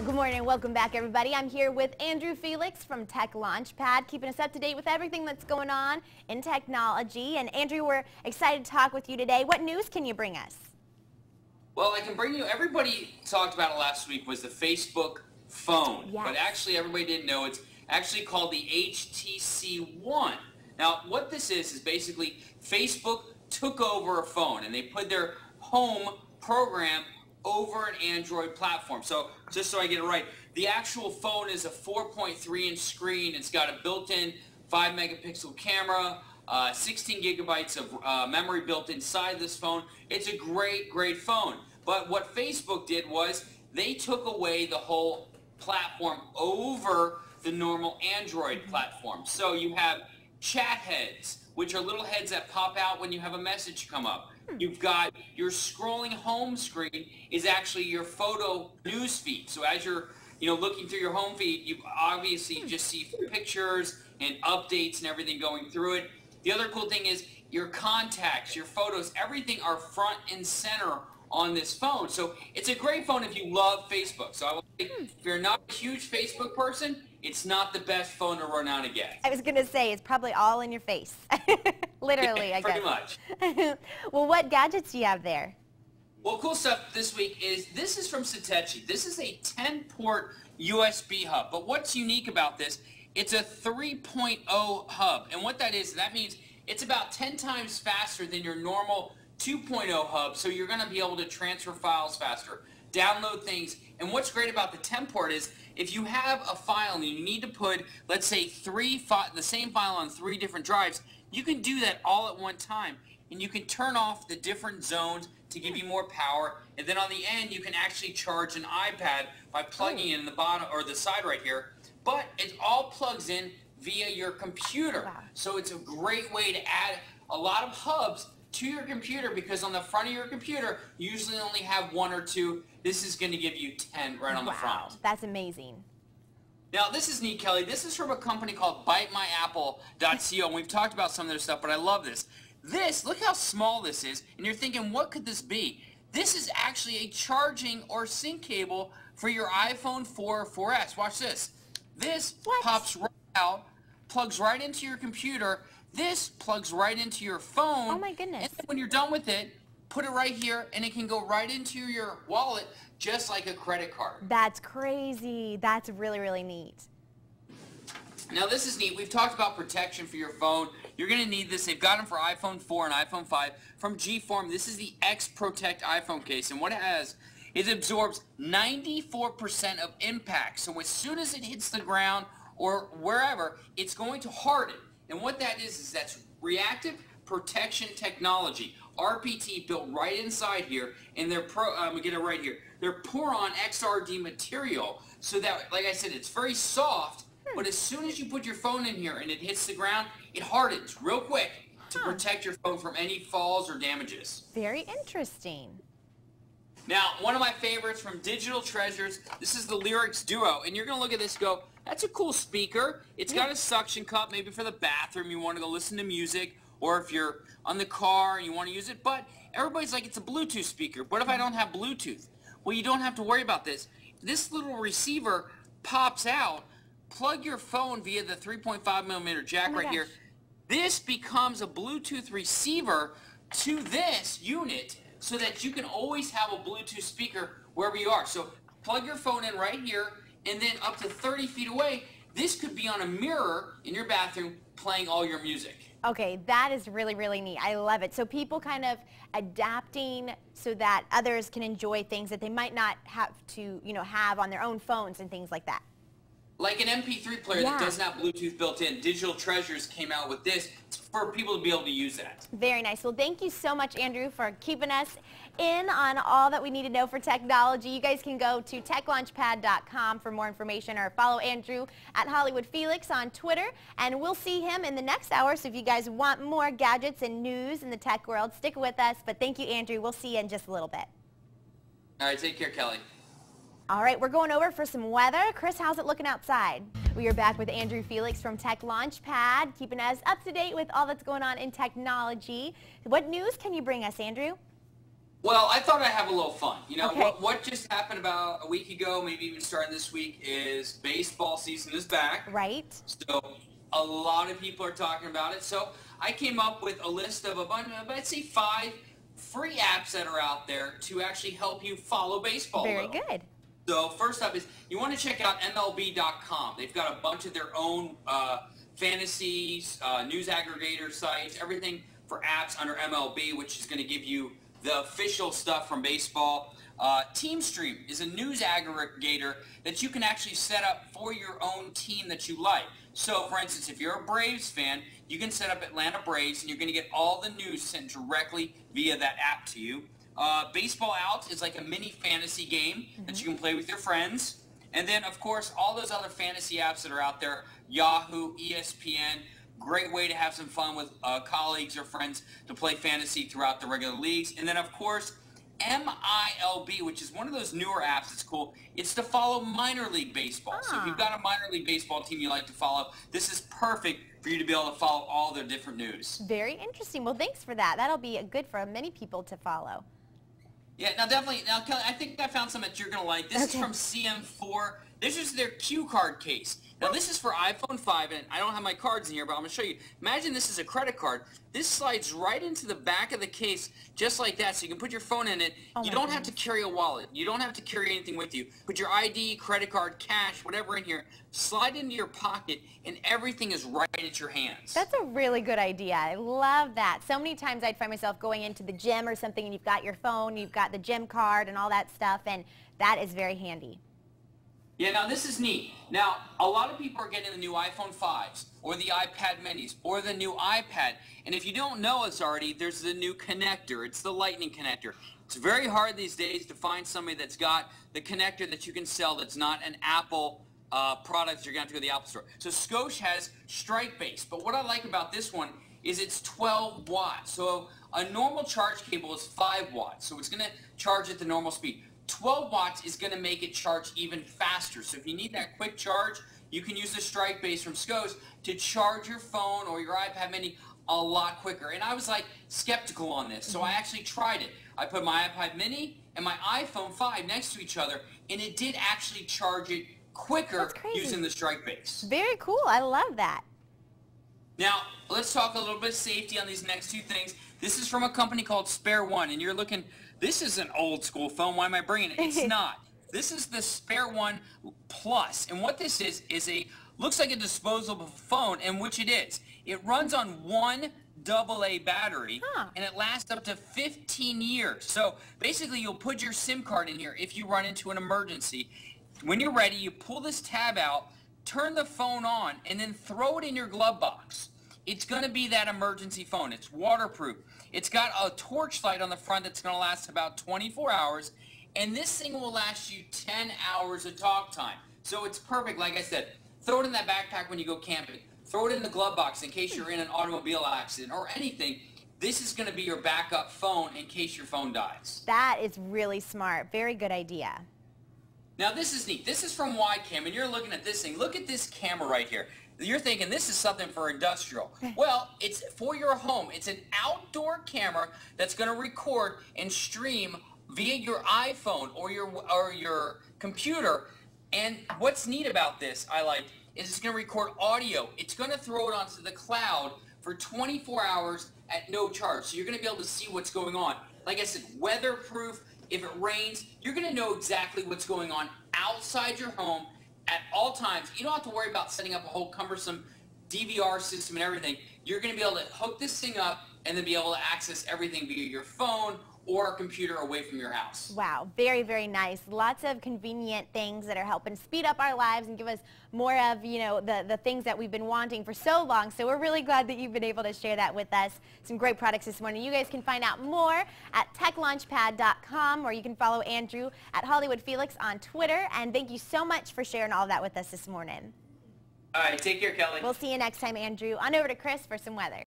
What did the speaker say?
Good morning and welcome back, everybody. I'm here with Andrew Felix from Tech Launchpad, keeping us up to date with everything that's going on in technology. And Andrew, we're excited to talk with you today. What news can you bring us? Well, I can bring you, everybody talked about it last week, was the Facebook phone. Yes. But actually, everybody didn't know it's actually called the HTC One. Now, what this is basically Facebook took over a phone and they put their home program over an Android platform. So, just so I get it right, the actual phone is a 4.3-inch screen. It's got a built-in 5-megapixel camera, 16 gigabytes of memory built inside this phone. It's a great, great phone. But what Facebook did was they took away the whole platform over the normal Android platform. So you have chat heads, which are little heads that pop out when you have a message come up. You've got your scrolling home screen is actually your photo news feed. So as you're looking through your home feed, you obviously just see pictures and updates and everything going through it. The other cool thing is your contacts, your photos, everything are front and center on this phone. So it's a great phone if you love Facebook. So I will say, if you're not a huge Facebook person, it's not the best phone to run out and get. I was going to say, it's probably all in your face. Literally, yeah, I guess. pretty much. Well, what gadgets do you have there? Well, cool stuff this week is, this is from Satechi. This is a 10-port USB hub. But what's unique about this, it's a 3.0 hub. And what that is, that means it's about 10 times faster than your normal 2.0 hub. So you're going to be able to transfer files faster, download things. And what's great about the 10-port is, if you have a file and you need to put, let's say, the same file on 3 different drives, you can do that all at one time. And you can turn off the different zones to give you more power. And then on the end, you can actually charge an iPad by plugging it in the bottom or the side right here. But it all plugs in via your computer. Wow. So it's a great way to add a lot of hubs to your computer, because on the front of your computer, you usually only have 1 or 2. This is going to give you 10 right on the front. That's amazing. Now, this is neat, Kelly. This is from a company called BiteMyApple.co, and we've talked about some of their stuff, but I love this. Look how small this is, and you're thinking, what could this be? This is actually a charging or sync cable for your iPhone 4 or 4S. Watch this. This pops right out, plugs right into your computer. This plugs right into your phone. Oh my goodness. And then when you're done with it, put it right here, and it can go right into your wallet just like a credit card. That's crazy. That's really, really neat. Now this is neat. We've talked about protection for your phone. You're going to need this. They've got them for iPhone 4 and iPhone 5 from G-Form. This is the X Protect iPhone case, and what it has is it absorbs 94% of impact. So as soon as it hits the ground or wherever, it's going to harden. And what that is that's reactive protection technology. RPT built right inside here, and they're get it right here. They're Poron XRD material, so that, like I said, it's very soft. But as soon as you put your phone in here and it hits the ground, it hardens real quick to protect your phone from any falls or damages. Very interesting. Now, one of my favorites from Digital Treasures, this is the Lyrics Duo, and you're going to look at this and go, that's a cool speaker. It's got a suction cup, maybe for the bathroom, you want to go listen to music, or if you're on the car and you want to use it, but everybody's like, it's a Bluetooth speaker. What if I don't have Bluetooth? Well, you don't have to worry about this. This little receiver pops out. Plug your phone via the 3.5mm jack right here. This becomes a Bluetooth receiver to this unit so that you can always have a Bluetooth speaker wherever you are. So plug your phone in right here, and then up to 30 feet away, this could be on a mirror in your bathroom playing all your music. Okay, that is really, really neat. I love it. So people kind of adapting so that others can enjoy things that they might not have to, have on their own phones and things like that. Like an MP3 player that doesn't have Bluetooth built in. Digital Treasures came out with this for people to be able to use that. Very nice. Well, thank you so much, Andrew, for keeping us in on all that we need to know for technology. You guys can go to techlaunchpad.com for more information, or follow Andrew at Hollywood Felix on Twitter, and we'll see him in the next hour. So if you guys want more gadgets and news in the tech world, stick with us. But thank you, Andrew. We'll see you in just a little bit. All right, take care, Kelly. All right, we're going over for some weather. Chris, how's it looking outside? We are back with Andrew Felix from Tech Launchpad, keeping us up to date with all that's going on in technology. What news can you bring us, Andrew? Well, I thought I'd have a little fun. You know, Okay. what just happened about a week ago, maybe even starting this week, is baseball season is back. Right. So a lot of people are talking about it. So I came up with a list of a bunch of, I'd say 5 free apps that are out there to actually help you follow baseball. Very good. So first up is you want to check out MLB.com. They've got a bunch of their own fantasies, news aggregator sites, everything for apps under MLB, which is going to give you the official stuff from baseball. TeamStream is a news aggregator that you can actually set up for your own team that you like. So, for instance, if you're a Braves fan, you can set up Atlanta Braves, and you're going to get all the news sent directly via that app to you. Baseball Out is like a mini fantasy game that you can play with your friends. And then, of course, all those other fantasy apps that are out there, Yahoo, ESPN, great way to have some fun with colleagues or friends to play fantasy throughout the regular leagues. And then, of course, MILB, which is one of those newer apps that's cool. It's to follow minor league baseball. So if you've got a minor league baseball team you like to follow, this is perfect for you to be able to follow all their different news. Very interesting. Well, thanks for that. That'll be good for many people to follow. Yeah, now definitely. Now, Kelly, I think I found some that you're going to like. This is from CM4. This is their cue card case. Now, this is for iPhone 5, and I don't have my cards in here, but I'm going to show you. Imagine this is a credit card. This slides right into the back of the case just like that, so you can put your phone in it. You don't have to carry a wallet. You don't have to carry anything with you. Put your ID, credit card, cash, whatever in here, slide into your pocket, and everything is right at your hands. That's a really good idea. I love that. So many times I'd find myself going into the gym or something, and you've got your phone, you've got the gym card and all that stuff, and that is very handy. Yeah, now this is neat. Now, a lot of people are getting the new iPhone 5s or the iPad minis or the new iPad. And if you don't know us already, there's the new connector. It's the lightning connector. It's very hard these days to find somebody that's got the connector that you can sell that's not an Apple product. You're going to have to go to the Apple Store. So Scotia has strike base. But what I like about this one is it's 12 watts. So a normal charge cable is 5 watts. So it's going to charge at the normal speed. 12 watts is going to make it charge even faster. So if you need that quick charge, you can use the strike base from Scotia to charge your phone or your iPad mini a lot quicker. And I was like skeptical on this, so I actually tried it. I put my iPad mini and my iPhone 5 next to each other, and it did actually charge it quicker using the strike base. Very cool. I love that. Now, let's talk a little bit of safety on these next 2 things. This is from a company called Spare One, and you're looking, this is an old school phone. Why am I bringing it? It's not. This is the Spare One Plus, and what this is a, looks like a disposable phone, and which it is. It runs on 1 AA battery, and it lasts up to 15 years. So basically, you'll put your SIM card in here if you run into an emergency. When you're ready, you pull this tab out, turn the phone on, and then throw it in your glove box. It's going to be that emergency phone. It's waterproof. It's got a torch light on the front that's going to last about 24 hours, and this thing will last you 10 hours of talk time. So it's perfect, like I said. Throw it in that backpack when you go camping. Throw it in the glove box in case you're in an automobile accident or anything. This is going to be your backup phone in case your phone dies. That is really smart. Very good idea. Now this is neat. This is from Ycam, and you're looking at this thing. Look at this camera right here. You're thinking this is something for industrial. Well, it's for your home. It's an outdoor camera that's going to record and stream via your iPhone or your computer. And what's neat about this, I like, is it's going to record audio. It's going to throw it onto the cloud for 24 hours at no charge. So you're going to be able to see what's going on. Like I said, weatherproof. If it rains, you're going to know exactly what's going on outside your home at all times. You don't have to worry about setting up a whole cumbersome DVR system and everything. You're going to be able to hook this thing up and then be able to access everything via your phone or a computer away from your house. Wow, very, very nice. Lots of convenient things that are helping speed up our lives and give us more of, you know, the things that we've been wanting for so long. So we're really glad that you've been able to share that with us. Some great products this morning. You guys can find out more at techlaunchpad.com, or you can follow Andrew at Hollywood Felix on Twitter. And thank you so much for sharing all that with us this morning. All right, take care, Kelly. We'll see you next time, Andrew. On over to Chris for some weather.